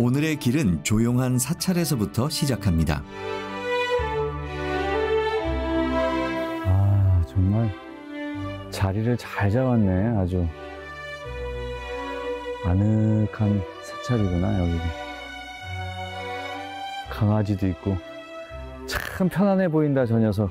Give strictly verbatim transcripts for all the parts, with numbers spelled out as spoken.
오늘의 길은 조용한 사찰에서부터 시작합니다. 아, 정말 자리를 잘 잡았네. 아주 아늑한 사찰이구나. 여기 강아지도 있고 참 편안해 보인다, 저 녀석.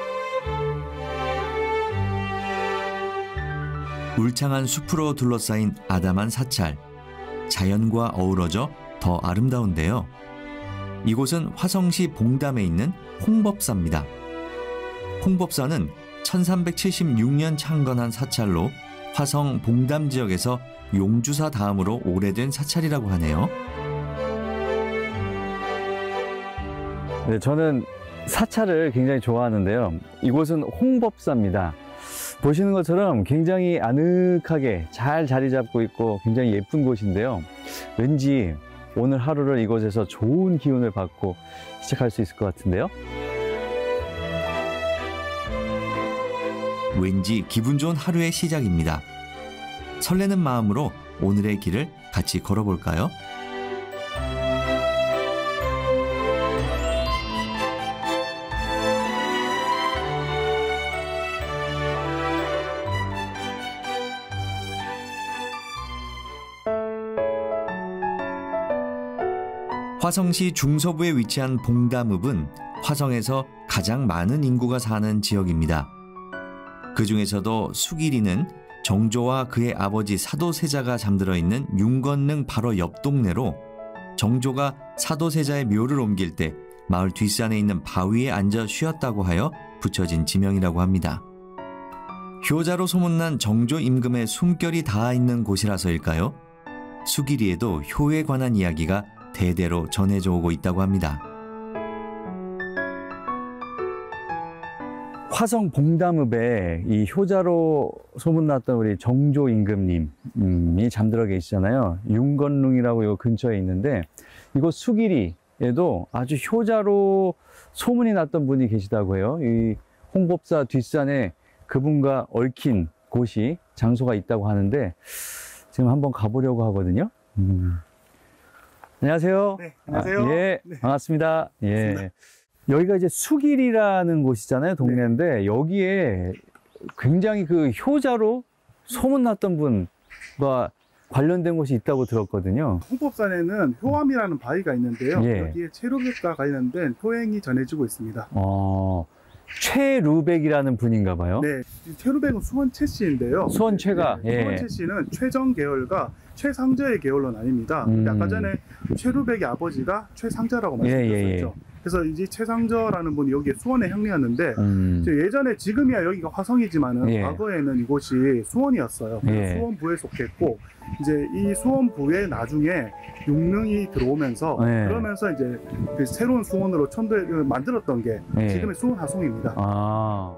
울창한 숲으로 둘러싸인 아담한 사찰. 자연과 어우러져 더 아름다운데요. 이곳은 화성시 봉담에 있는 홍법사입니다. 홍법사는 천삼백칠십육 년 창건한 사찰로 화성 봉담 지역에서 용주사 다음으로 오래된 사찰이라고 하네요. 네, 저는 사찰을 굉장히 좋아하는데요. 이곳은 홍법사입니다. 보시는 것처럼 굉장히 아늑하게 잘 자리 잡고 있고 굉장히 예쁜 곳인데요. 왠지 오늘 하루를 이곳에서 좋은 기운을 받고 시작할 수 있을 것 같은데요. 왠지 기분 좋은 하루의 시작입니다. 설레는 마음으로 오늘의 길을 같이 걸어볼까요? 화성시 중서부에 위치한 봉담읍은 화성에서 가장 많은 인구가 사는 지역입니다. 그 중에서도 수길이는 정조와 그의 아버지 사도세자가 잠들어 있는 윤건릉 바로 옆 동네로 정조가 사도세자의 묘를 옮길 때 마을 뒷산에 있는 바위에 앉아 쉬었다고 하여 붙여진 지명이라고 합니다. 효자로 소문난 정조 임금의 숨결이 닿아 있는 곳이라서일까요? 수길이에도 효에 관한 이야기가 대대로 전해져 오고 있다고 합니다. 화성 봉담읍에 이 효자로 소문났던 우리 정조 임금님이 잠들어 계시잖아요. 윤건릉이라고 이 근처에 있는데 이곳 수길이에도 아주 효자로 소문이 났던 분이 계시다고 해요. 이 홍법사 뒷산에 그분과 얽힌 곳이 장소가 있다고 하는데 지금 한번 가보려고 하거든요. 음. 안녕하세요. 네, 안녕하세요. 아, 예, 네. 반갑습니다. 예. 반갑습니다. 여기가 이제 수길이라는 곳이잖아요, 동네인데 네. 여기에 굉장히 그 효자로 소문났던 분과 관련된 곳이 있다고 들었거든요. 홍법산에는 효암이라는 바위가 있는데요. 예. 여기에 최루백과 관련된 효행이 전해지고 있습니다. 어, 최루백이라는 분인가 봐요. 네, 최루백은 수원 최씨인데요. 수원 최가. 네, 예. 수원 최씨는 최정 계열과 최상저의 계열로 나뉩니다. 음. 아까 전에 최루백의 아버지가 최상저라고 말씀드렸었죠. 예, 예, 예. 그래서 이제 최상저라는 분이 여기에 수원의 형리였는데 음. 예전에 지금이야 여기가 화성이지만은 예. 과거에는 이곳이 수원이었어요. 예. 수원부에 속했고 이제 이 수원부에 나중에 육릉이 들어오면서 예. 그러면서 이제 그 새로운 수원으로 천도를 만들었던 게 예. 지금의 수원 하송입니다. 아.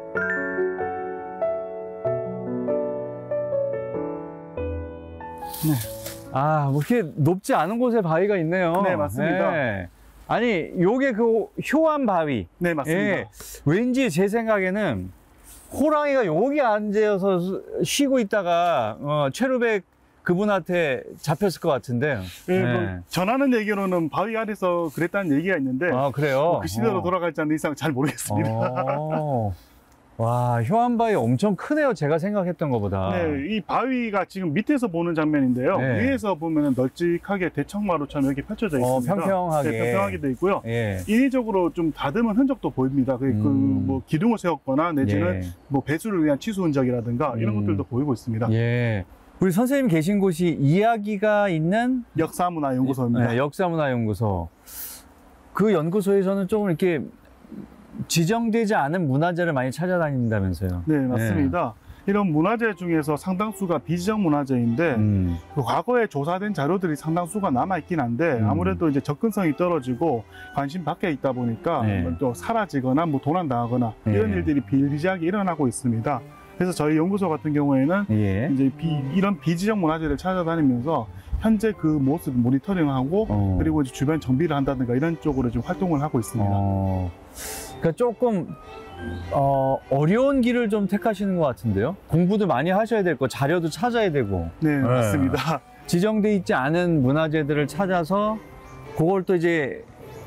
네. 아, 뭐 이렇게 높지 않은 곳에 바위가 있네요. 네, 맞습니다. 네. 아니, 요게 그 효암 바위. 네, 맞습니다. 예, 왠지 제 생각에는 호랑이가 여기 앉아서 쉬고 있다가 어, 최루백 그분한테 잡혔을 것 같은데. 네, 네. 뭐 전하는 얘기로는 바위 아래서 그랬다는 얘기가 있는데. 아, 그래요? 뭐 그 시대로 어. 돌아갈지 않는 이상 잘 모르겠습니다. 어. 와, 효암 바위 엄청 크네요. 제가 생각했던 것보다. 네, 이 바위가 지금 밑에서 보는 장면인데요. 네. 위에서 보면 널찍하게 대청마루처럼 이렇게 펼쳐져 있습니다. 어, 평평하게. 네, 평평하게 돼 있고요. 예. 인위적으로 좀 다듬은 흔적도 보입니다. 그, 음. 그 뭐 기둥을 세웠거나 내지는 예. 뭐 배수를 위한 치수 흔적이라든가 이런 음. 것들도 보이고 있습니다. 예. 우리 선생님 계신 곳이 이야기가 있는 역사문화연구소입니다. 네, 역사문화연구소. 그 연구소에서는 조금 이렇게 지정되지 않은 문화재를 많이 찾아다닌다면서요? 네, 맞습니다. 네. 이런 문화재 중에서 상당수가 비지정 문화재인데 음. 그 과거에 조사된 자료들이 상당수가 남아있긴 한데 음. 아무래도 이제 접근성이 떨어지고 관심 밖에 있다 보니까 네. 또 사라지거나 뭐 도난당하거나 네. 이런 일들이 비일비재하게 일어나고 있습니다. 그래서 저희 연구소 같은 경우에는 예. 이제 비, 이런 비지정 문화재를 찾아다니면서 현재 그 모습을 모니터링하고 어. 그리고 이제 주변 정비를 한다든가 이런 쪽으로 좀 활동을 하고 있습니다. 어. 그러니까 조금 어, 어려운 길을 좀 택하시는 것 같은데요? 공부도 많이 하셔야 될 거, 자료도 찾아야 되고. 네, 맞습니다. 지정돼 있지 않은 문화재들을 찾아서 그걸 또 이제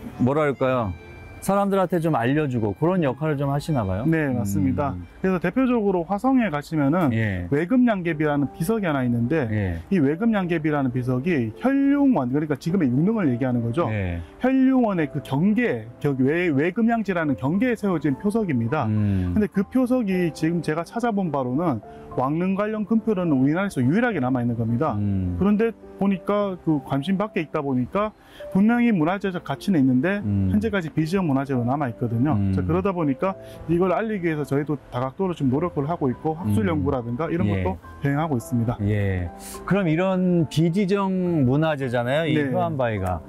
뭐랄까요? 사람들한테 좀 알려주고 그런 역할을 좀 하시나 봐요. 네, 맞습니다. 음. 그래서 대표적으로 화성에 가시면은 예. 외금양계비라는 비석이 하나 있는데 예. 이 외금양계비라는 비석이 혈융원, 그러니까 지금의 육릉을 얘기하는 거죠. 예. 혈융원의 그 경계, 외, 외금양지라는 경계에 세워진 표석입니다. 음. 근데 그 표석이 지금 제가 찾아본 바로는 왕릉 관련 금표로는 우리나라에서 유일하게 남아있는 겁니다. 음. 그런데 보니까 그 관심 밖에 있다 보니까 분명히 문화재적 가치는 있는데 음. 현재까지 비지역 문화재로 남아있거든요. 음. 그러다 보니까 이걸 알리기 위해서 저희도 다각도로 좀 노력을 하고 있고 학술 연구라든가 이런 예. 것도 병행하고 있습니다. 예. 그럼 이런 비지적 문화재잖아요. 이 네. 효안바위가.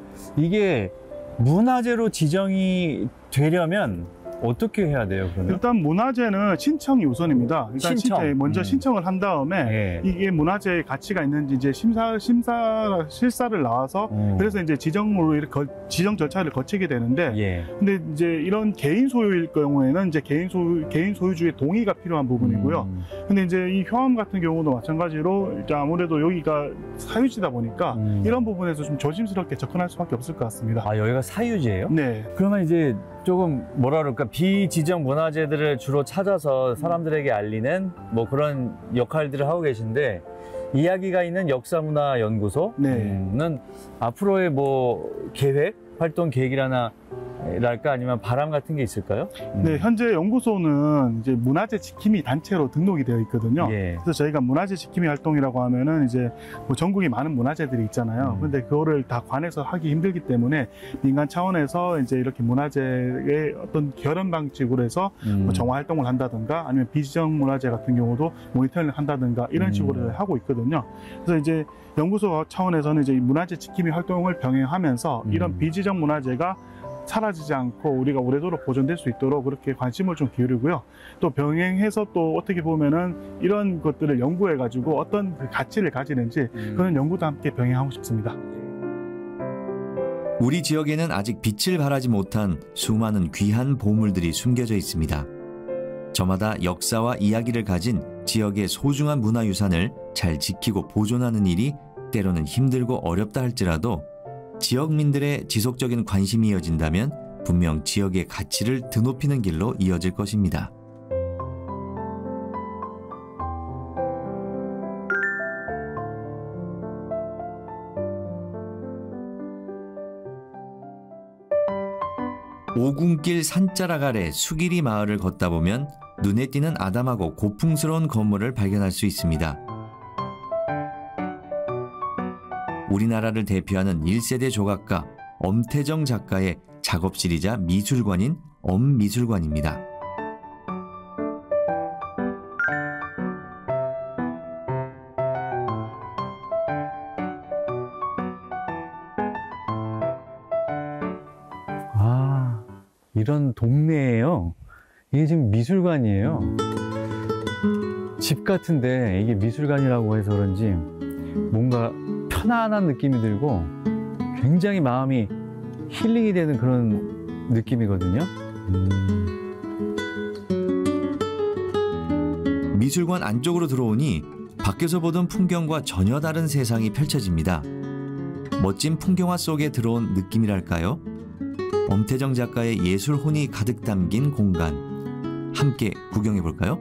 이게 문화재로 지정이 되려면 어떻게 해야 돼요, 그러면? 일단 문화재는 신청이 우선입니다. 일단 신청. 신, 먼저 음. 신청을 한 다음에 예. 이게 문화재의 가치가 있는지 이제 심사, 심사, 실사를 나와서 음. 그래서 이제 지정으로 이렇게 거, 지정 절차를 거치게 되는데 예. 근데 이제 이런 개인 소유일 경우에는 이제 개인 소유, 개인 소유주의 동의가 필요한 부분이고요. 음. 근데 이제 이 효암 같은 경우도 마찬가지로 이제 아무래도 여기가 사유지다 보니까 음. 이런 부분에서 좀 조심스럽게 접근할 수밖에 없을 것 같습니다. 아, 여기가 사유지예요? 네. 그러면 이제 조금 뭐라 그럴까 비지정 문화재들을 주로 찾아서 사람들에게 알리는 뭐 그런 역할들을 하고 계신데 이야기가 있는 역사문화연구소는 네. 앞으로의 뭐 계획, 활동 계획이라나 랄까 아니면 바람 같은 게 있을까요? 음. 네, 현재 연구소는 이제 문화재 지킴이 단체로 등록이 되어 있거든요. 예. 그래서 저희가 문화재 지킴이 활동이라고 하면은 이제 뭐 전국에 많은 문화재들이 있잖아요. 음. 근데 그거를 다 관해서 하기 힘들기 때문에 민간 차원에서 이제 이렇게 문화재의 어떤 결연 방식으로 해서 음. 뭐 정화 활동을 한다든가 아니면 비지정 문화재 같은 경우도 모니터링을 한다든가 이런 식으로 음. 하고 있거든요. 그래서 이제 연구소 차원에서는 이제 문화재 지킴이 활동을 병행하면서 음. 이런 비지정 문화재가 사라지지 않고 우리가 오래도록 보존될 수 있도록 그렇게 관심을 좀 기울이고요. 또 병행해서 또 어떻게 보면은 이런 것들을 연구해 가지고 어떤 그 가치를 가지는지 음. 그런 연구도 함께 병행하고 싶습니다. 우리 지역에는 아직 빛을 발하지 못한 수많은 귀한 보물들이 숨겨져 있습니다. 저마다 역사와 이야기를 가진 지역의 소중한 문화유산을 잘 지키고 보존하는 일이 때로는 힘들고 어렵다 할지라도 지역민들의 지속적인 관심이 이어진다면 분명 지역의 가치를 드높이는 길로 이어질 것입니다. 오군길 산자락 아래 수길이 마을을 걷다 보면 눈에 띄는 아담하고 고풍스러운 건물을 발견할 수 있습니다. 우리나라를 대표하는 일 세대 조각가 엄태정 작가의 작업실이자 미술관인 엄미술관입니다. 아, 이런 동네예요. 이게 지금 미술관이에요. 집 같은데 이게 미술관이라고 해서 그런지 뭔가 편안한 느낌이 들고 굉장히 마음이 힐링이 되는 그런 느낌이거든요. 음. 미술관 안쪽으로 들어오니 밖에서 보던 풍경과 전혀 다른 세상이 펼쳐집니다. 멋진 풍경화 속에 들어온 느낌이랄까요? 엄태정 작가의 예술 혼이 가득 담긴 공간. 함께 구경해 볼까요?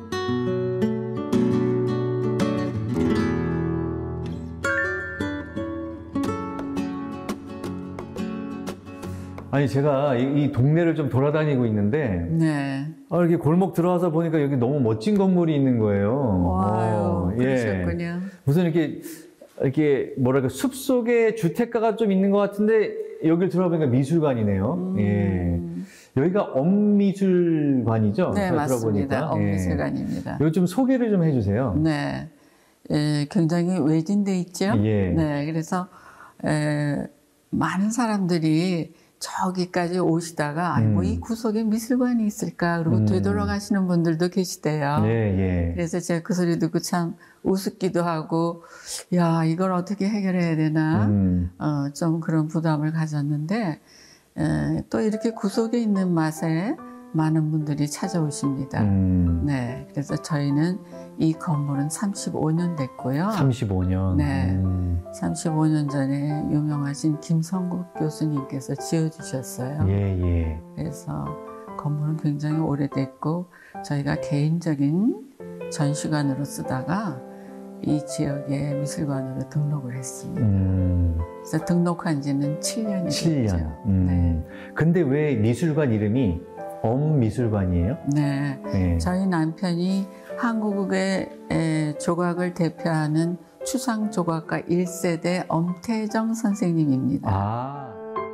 아니 제가 이, 이 동네를 좀 돌아다니고 있는데 네. 아, 이렇게 골목 들어와서 보니까 여기 너무 멋진 건물이 있는 거예요. 와요, 어, 그러셨군요. 예. 무슨 이렇게 이렇게 뭐랄까 숲 속에 주택가가 좀 있는 것 같은데 여기를 들어보니까 미술관이네요. 음. 예. 여기가 엄미술관이죠? 네, 맞습니다. 들어보니까. 엄미술관입니다. 예. 여기 좀 소개를 좀 해주세요. 네, 예, 굉장히 외진돼 있죠. 예. 네, 그래서 에, 많은 사람들이 저기까지 오시다가 아니 뭐 이 구석에 미술관이 있을까 그리고 음. 되돌아가시는 분들도 계시대요. 예, 예. 그래서 제가 그 소리 듣고 참 우습기도 하고 야 이걸 어떻게 해결해야 되나 음. 어, 좀 그런 부담을 가졌는데 에, 또 이렇게 구석에 있는 맛에 많은 분들이 찾아오십니다. 음. 네, 그래서 저희는 이 건물은 삼십오 년 됐고요. 삼십오 년. 네, 음. 삼십오 년 전에 유명하신 김성국 교수님께서 지어주셨어요. 예, 예. 그래서 건물은 굉장히 오래됐고 저희가 개인적인 전시관으로 쓰다가 이 지역의 미술관으로 등록을 했습니다. 음. 그래서 등록한 지는 칠 년이 칠 년. 됐죠. 음. 네. 근데 왜 미술관 이름이 엄미술관이에요? 네. 네. 저희 남편이 한국의 에, 조각을 대표하는 추상 조각가 일 세대 엄태정 선생님입니다. 아.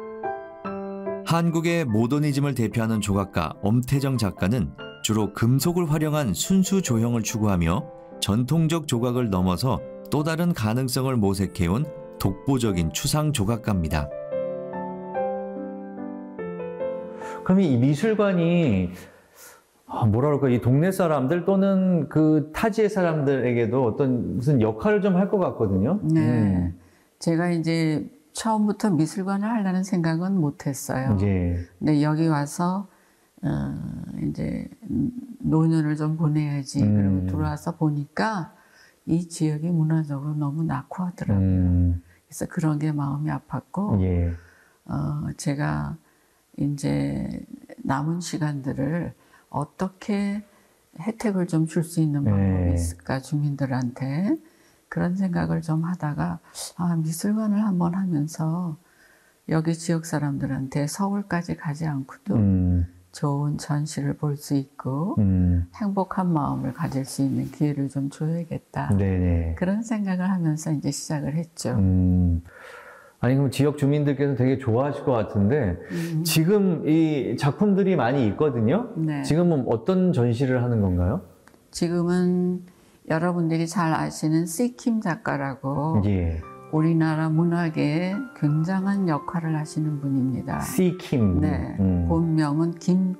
한국의 모더니즘을 대표하는 조각가 엄태정 작가는 주로 금속을 활용한 순수 조형을 추구하며 전통적 조각을 넘어서 또 다른 가능성을 모색해온 독보적인 추상 조각가입니다. 그러면 이 미술관이 아, 뭐라 그럴까, 이 동네 사람들 또는 그 타지의 사람들에게도 어떤 무슨 역할을 좀 할 것 같거든요. 네. 음. 제가 이제 처음부터 미술관을 하려는 생각은 못 했어요. 예. 근데 여기 와서 어, 이제 노년을 좀 보내야지. 음. 그리고 들어와서 보니까 이 지역이 문화적으로 너무 낙후하더라고요. 음. 그래서 그런 게 마음이 아팠고, 예. 어, 제가 이제 남은 시간들을 어떻게 혜택을 좀 줄 수 있는 방법이 네. 있을까, 주민들한테. 그런 생각을 좀 하다가, 아, 미술관을 한번 하면서 여기 지역 사람들한테 서울까지 가지 않고도 음. 좋은 전시를 볼 수 있고, 음. 행복한 마음을 가질 수 있는 기회를 좀 줘야겠다. 네네. 그런 생각을 하면서 이제 시작을 했죠. 음. 아니, 그럼 지역 주민들께서 되게 좋아하실 것 같은데, 음. 지금 이 작품들이 많이 있거든요? 네. 지금은 어떤 전시를 하는 건가요? 지금은 여러분들이 잘 아시는 시킴 작가라고 예. 우리나라 문학에 굉장한 역할을 하시는 분입니다. 시킴. 네. 음. 본명은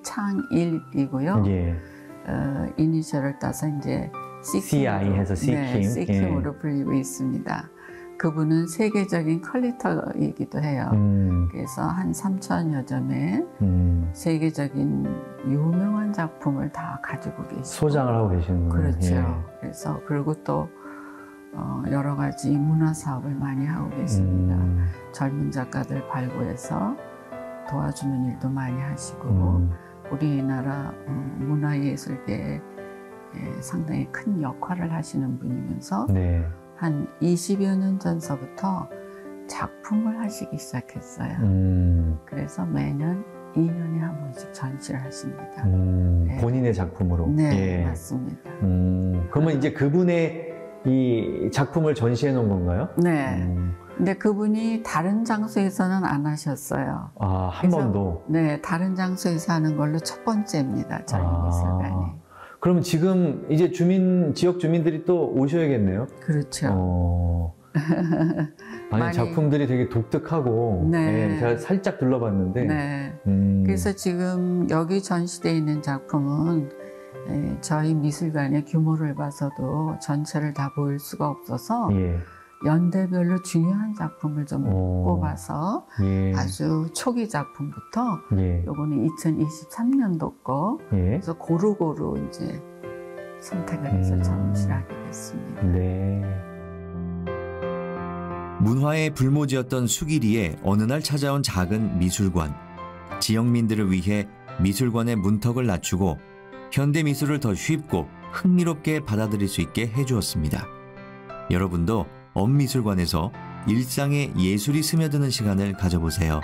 김창일이고요. 예. 어, 이니셜을 따서 이제 씨아이 해서 시킴. 네, 시킴으로 예. 불리고 있습니다. 그분은 세계적인 컬렉터이기도 해요. 음. 그래서 한 삼천여 점의 음. 세계적인 유명한 작품을 다 가지고 계시고 소장을 하고 계시는군요. 그렇죠. 예. 그래서 그리고 또 어, 여러 가지 문화 사업을 많이 하고 계십니다. 음. 젊은 작가들 발굴해서 도와주는 일도 많이 하시고 음. 우리나라 어, 문화예술계에 예, 상당히 큰 역할을 하시는 분이면서 네. 한 이십여 년 전서부터 작품을 하시기 시작했어요. 음. 그래서 매년 이 년에 한 번씩 전시를 하십니다. 음. 네. 본인의 작품으로. 네, 예. 맞습니다. 음. 그러면 이제 그분의 이 작품을 전시해 놓은 건가요? 네. 음. 근데 그분이 다른 장소에서는 안 하셨어요. 아, 한 그래서, 번도? 네, 다른 장소에서 하는 걸로 첫 번째입니다. 저희 아. 미술관이. 그럼 지금 이제 주민, 지역 주민들이 또 오셔야겠네요? 그렇죠. 어. 아니, 많이- 작품들이 되게 독특하고, 네. 예, 제가 살짝 둘러봤는데, 네. 음. 그래서 지금 여기 전시되어 있는 작품은 에, 저희 미술관의 규모를 봐서도 전체를 다 보일 수가 없어서 예. 연대별로 중요한 작품을 좀 오. 꼽아서 예. 아주 초기 작품부터 예. 요거는 이천이십삼 년도 거 예. 그래서 고루고루 이제 선택을 해서 음. 전시를 하게 됐습니다. 네. 문화의 불모지였던 수기리에 어느 날 찾아온 작은 미술관. 지역민들을 위해 미술관의 문턱을 낮추고 현대 미술을 더 쉽고 흥미롭게 받아들일 수 있게 해주었습니다. 여러분도 엄미술관에서 일상에 예술이 스며드는 시간을 가져보세요.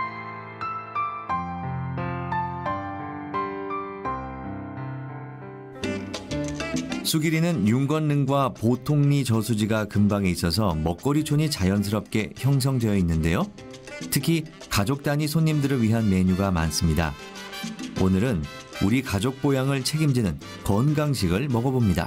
수기리는 윤건릉과 보통리 저수지가 근방에 있어서 먹거리촌이 자연스럽게 형성되어 있는데요. 특히 가족 단위 손님들을 위한 메뉴가 많습니다. 오늘은 우리 가족 보양을 책임지는 건강식을 먹어봅니다.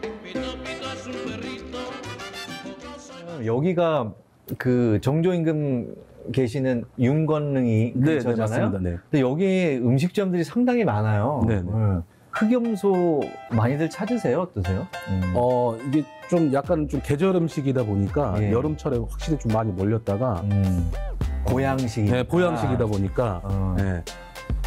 여기가 그 정조 임금 계시는 윤건릉이 네, 네, 근처잖아요. 맞습니다. 네. 근데 여기 음식점들이 상당히 많아요. 네, 네. 네. 흑염소 많이들 찾으세요? 어떠세요? 음. 어, 이게 좀 약간 좀 계절 음식이다 보니까 예. 여름철에 확실히 좀 많이 몰렸다가 음. 보양식이. 네, 보양식이다 보니까 어. 네.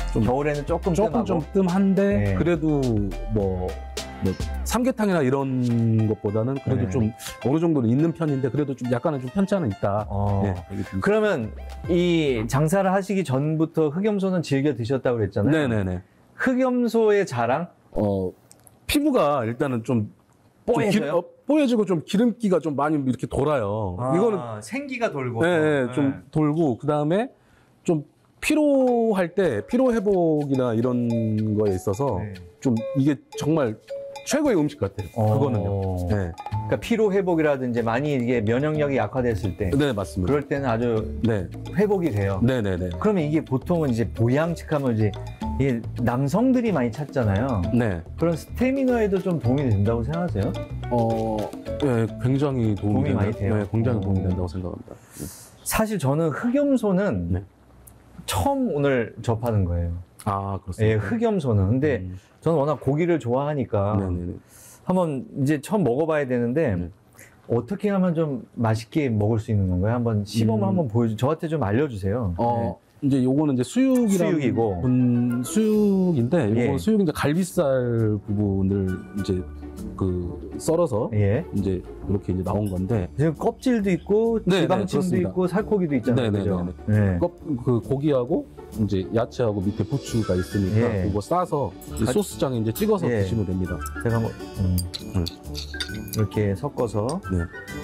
좀 겨울에는 조금 조금 뜸하고. 좀 뜸한데 네. 그래도 뭐, 뭐 삼계탕이나 이런 것보다는 그래도 네. 좀 어느 정도는 있는 편인데 그래도 좀 약간은 좀 편차는 있다. 어. 네, 얘기 좀- 그러면 이 장사를 하시기 전부터 흑염소는 즐겨 드셨다고 그랬잖아요. 네네네. 흑염소의 자랑? 어 피부가 일단은 좀 뽀얘져요? 좀 기- 어, 뽀얘지고 좀 기름기가 좀 많이 이렇게 돌아요. 이거는 생기가 돌고. 네, 네, 좀 돌고 그 다음에 좀 피로할 때 피로 회복이나 이런 거에 있어서 네. 좀 이게 정말 최고의 음식 같아요. 어. 그거는요. 네. 그러니까 피로 회복이라든지 많이 이게 면역력이 약화됐을 때 네, 맞습니다. 그럴 때는 아주 네, 회복이 돼요. 네, 네, 네. 그러면 이게 보통은 이제 보양식하면 이제 이게 남성들이 많이 찾잖아요. 네. 그런 스태미너에도 좀 도움이 된다고 생각하세요? 어, 네, 굉장히 도움이, 도움이 되는- 많이 돼요? 네, 굉장히 도움이 어. 된다고 생각합니다. 사실 저는 흑염소는 네. 처음 오늘 접하는 거예요. 아, 예, 그렇습니다. 흑염소는. 근데 음. 저는 워낙 고기를 좋아하니까 네, 네, 네. 한번 이제 처음 먹어봐야 되는데 네. 어떻게 하면 좀 맛있게 먹을 수 있는 건가요? 한번 시범을 음. 한번 보여주, 저한테 좀 알려주세요. 어, 이제 요거는 이제 수육이랑 수육이고. 분 수육인데 요거 예. 수육 이제 갈비살 부분을 이제 그 썰어서 네. 예. 이제 이렇게 이제 나온 건데 지금 껍질도 있고 네, 네, 지방층도 그렇습니다. 있고 살코기도 있잖아요. 네, 네, 그죠? 네, 네. 껍- 그 고기하고 이제 야채하고 밑에 부추가 있으니까 예. 이거 싸서 이 가- 소스장에 이제 찍어서 예. 드시면 됩니다. 제가 한번 음. 음. 이렇게 섞어서 네.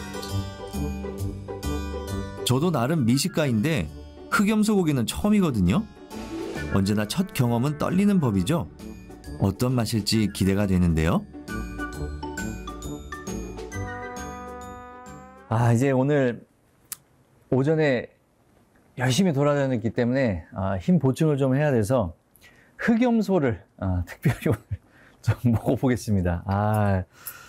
저도 나름 미식가인데 흑염소 고기는 처음이거든요. 언제나 첫 경험은 떨리는 법이죠. 어떤 맛일지 기대가 되는데요. 아 이제 오늘 오전에 열심히 돌아다녔기 때문에 아, 힘 보충을 좀 해야 돼서 흑염소를 아, 특별히 오늘 좀 먹어보겠습니다. 아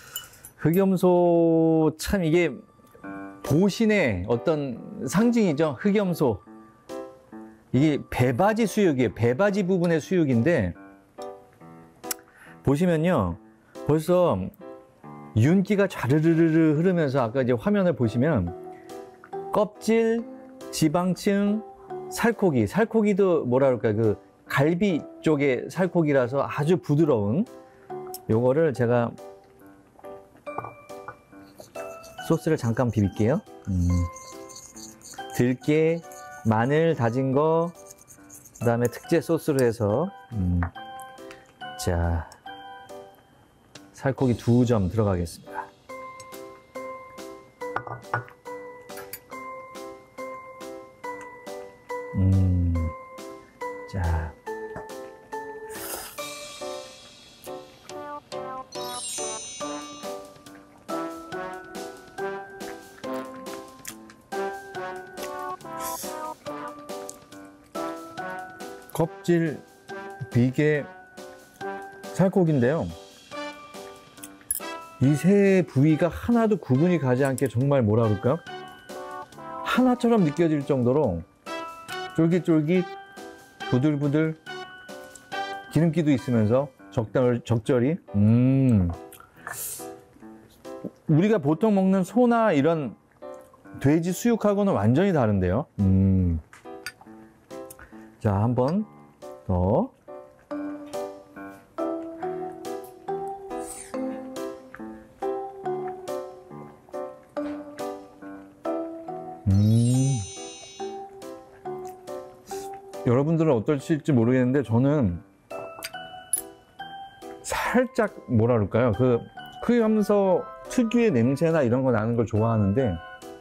흑염소 참 이게 보신의 어떤 상징이죠. 흑염소 이게 배바지 수육이에요. 배바지 부분의 수육인데 보시면요 벌써 윤기가 좌르르르 흐르면서 아까 이제 화면을 보시면 껍질, 지방층, 살코기, 살코기도 뭐라 그럴까 그 갈비 쪽의 살코기라서 아주 부드러운 요거를 제가 소스를 잠깐 비빌게요. 음. 들깨, 마늘 다진 거, 그 다음에 특제 소스로 해서 음. 자 살코기 두 점 들어가겠습니다. 음, 자. 껍질, 비계, 살코기인데요. 이 세 부위가 하나도 구분이 가지 않게 정말 뭐라 그럴까? 하나처럼 느껴질 정도로 쫄깃쫄깃, 부들부들, 기름기도 있으면서 적당히, 적절히. 음. 우리가 보통 먹는 소나 이런 돼지 수육하고는 완전히 다른데요. 음. 자, 한 번 더. 음. 여러분들은 어떠실지 모르겠는데 저는 살짝 뭐라 그럴까요? 그 흑염소 특유의 냄새나 이런 거 나는 걸 좋아하는데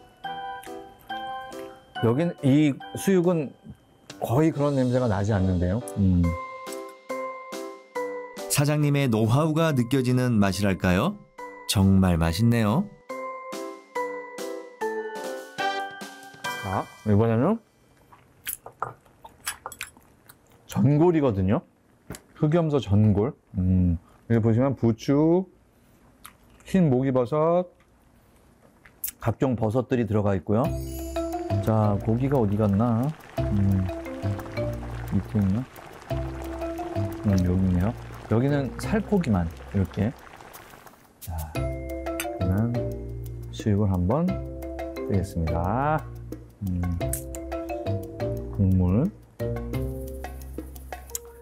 여긴 이 수육은 거의 그런 냄새가 나지 않는데요. 음. 사장님의 노하우가 느껴지는 맛이랄까요? 정말 맛있네요. 자, 이번에는 전골이거든요. 흑염소 전골. 음. 여기 보시면 부추, 흰 목이버섯, 각종 버섯들이 들어가 있고요. 자, 고기가 어디 갔나? 음. 밑에 있나? 음, 여기 있네요. 여기는 살코기만 이렇게. 자, 그러면 수육을 한번 뜨겠습니다. 음. 국물.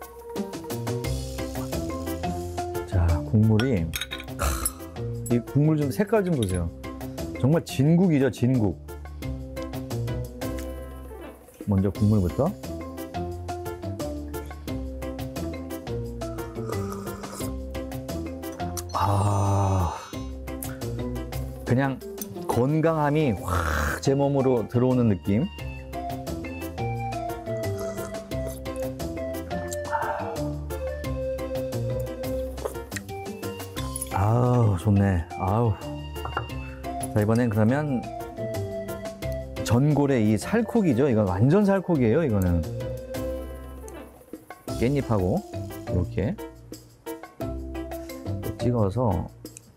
국물 좀 색깔 좀 보세요. 정말 진국이죠, 진국. 먼저 국물부터. 아, 그냥 건강함이 확 제 몸으로 들어오는 느낌. 아우, 좋네. 아우. 자, 이번엔 그러면 전골의 이 살코기죠. 이건 완전 살코기예요, 이거는. 깻잎하고 이렇게 또 찍어서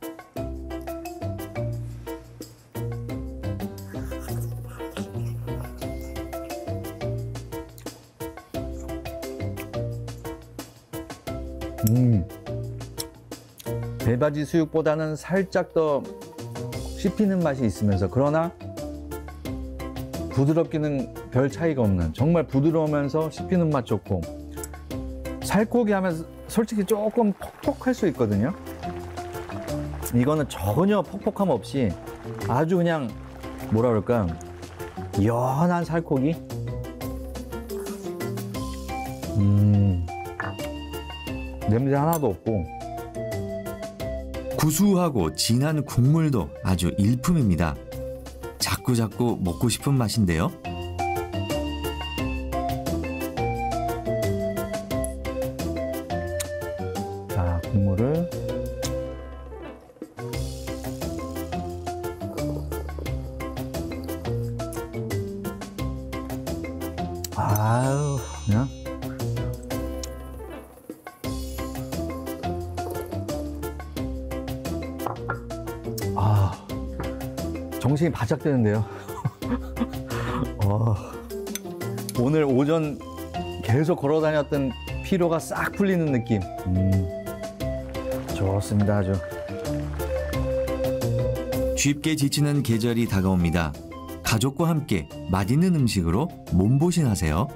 음. 배바지 수육보다는 살짝 더 씹히는 맛이 있으면서, 그러나 부드럽기는 별 차이가 없는, 정말 부드러우면서 씹히는 맛 좋고, 살코기 하면 솔직히 조금 퍽퍽할 수 있거든요. 이거는 전혀 퍽퍽함 없이 아주 그냥 뭐라 그럴까, 연한 살코기. 음, 냄새 하나도 없고 구수하고 진한 국물도 아주 일품입니다. 자꾸자꾸 먹고 싶은 맛인데요. 자, 국물을 아유, 그냥 아, 정신이 바짝 드는데요. 어, 오늘 오전 계속 걸어 다녔던 피로가 싹 풀리는 느낌. 음, 좋습니다, 아주. 쉽게 지치는 계절이 다가옵니다. 가족과 함께 맛있는 음식으로 몸보신하세요.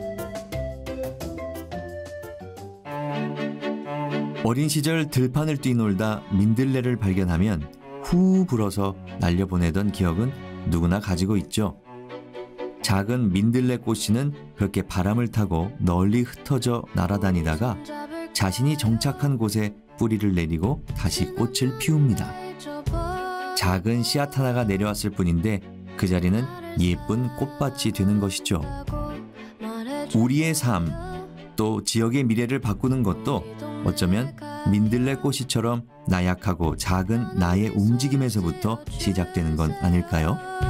어린 시절 들판을 뛰놀다 민들레를 발견하면 후 불어서 날려보내던 기억은 누구나 가지고 있죠. 작은 민들레 꽃씨는 그렇게 바람을 타고 널리 흩어져 날아다니다가 자신이 정착한 곳에 뿌리를 내리고 다시 꽃을 피웁니다. 작은 씨앗 하나가 내려왔을 뿐인데 그 자리는 예쁜 꽃밭이 되는 것이죠. 우리의 삶, 또 지역의 미래를 바꾸는 것도 어쩌면 민들레 꽃이처럼 나약하고 작은 나의 움직임에서부터 시작되는 건 아닐까요?